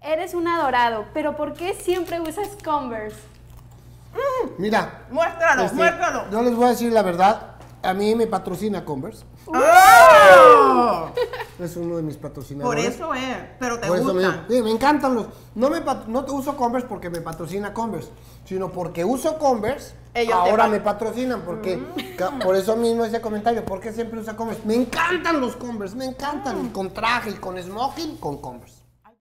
Eres un adorado, pero ¿por qué siempre usas Converse? Mira. Muéstralo, muéstralo. Yo les voy a decir la verdad. A mí me patrocina Converse. ¡Oh! Es uno de mis patrocinadores. Por eso es, pero te Por eso gustan. me encantan los... No te uso Converse porque me patrocina Converse, sino porque uso Converse, Ellos ahora te me patrocinan. Porque, por eso mismo ese comentario, ¿por qué siempre usa Converse? Me encantan los Converse, me encantan. Con traje y con smoking, con Converse.